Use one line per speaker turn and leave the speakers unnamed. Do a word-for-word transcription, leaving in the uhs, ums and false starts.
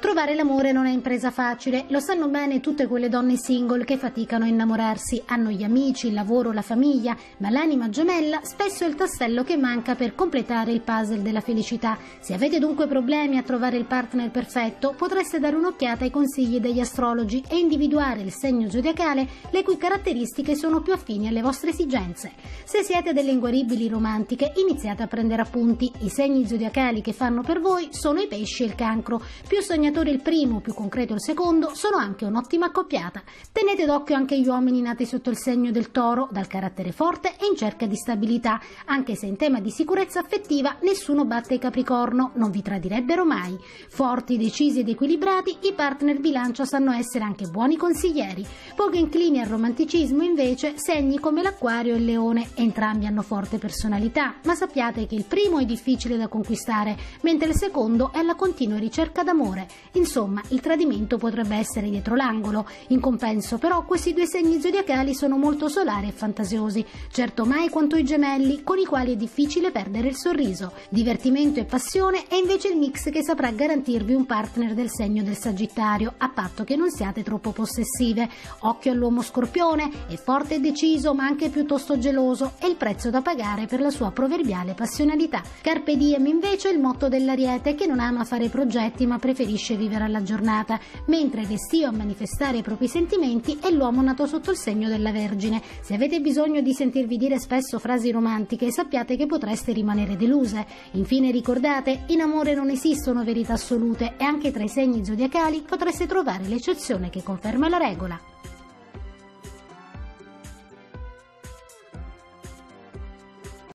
Trovare l'amore non è impresa facile, lo sanno bene tutte quelle donne single che faticano a innamorarsi, hanno gli amici, il lavoro, la famiglia, ma l'anima gemella spesso è il tassello che manca per completare il puzzle della felicità. Se avete dunque problemi a trovare il partner perfetto, potreste dare un'occhiata ai consigli degli astrologi e individuare il segno zodiacale le cui caratteristiche sono più affini alle vostre esigenze. Se siete delle inguaribili romantiche, iniziate a prendere appunti. I segni zodiacali che fanno per voi sono i pesci e il cancro. Più sognatore il primo, più concreto il secondo, sono anche un'ottima accoppiata. Tenete d'occhio anche gli uomini nati sotto il segno del toro, dal carattere forte e in cerca di stabilità, anche se in tema di sicurezza affettiva nessuno batte il capricorno, non vi tradirebbero mai. Forti, decisi ed equilibrati, i partner bilancia sanno essere anche buoni consiglieri. Poco inclini al romanticismo invece segni come l'acquario e il leone, entrambi hanno forte personalità, ma sappiate che il primo è difficile da conquistare, mentre il secondo è alla continua ricerca d'amore. Insomma, il tradimento potrebbe essere dietro l'angolo. In compenso, però, questi due segni zodiacali sono molto solari e fantasiosi, certo mai quanto i gemelli, con i quali è difficile perdere il sorriso. Divertimento e passione è invece il mix che saprà garantirvi un partner del segno del Sagittario, a patto che non siate troppo possessive. Occhio all'uomo Scorpione, è forte e deciso, ma anche piuttosto geloso, è il prezzo da pagare per la sua proverbiale passionalità. Carpe diem invece è il motto dell'Ariete, che non ama fare progetti ma preferisce vivere alla giornata, mentre restio a manifestare i propri sentimenti è l'uomo nato sotto il segno della Vergine. Se avete bisogno di sentirvi dire spesso frasi romantiche, sappiate che potreste rimanere deluse. Infine ricordate, in amore non esistono verità assolute e anche tra i segni zodiacali potreste trovare l'eccezione che conferma la regola.